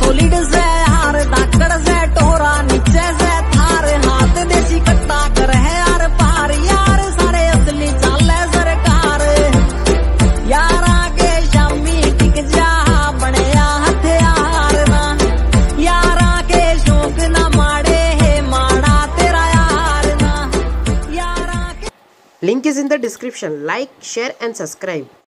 Solid से हार धाकड़ से टोरा नीचे से थार हाथ देसी कट्टा कर है यार पार यार सारे असली चाले सरकार यारा के शामी टिक जा बनया हथियार ना यारा के शौक ना माड़े है माड़ा तेरा यार ना यारा के Link is in the description. Like, share and subscribe.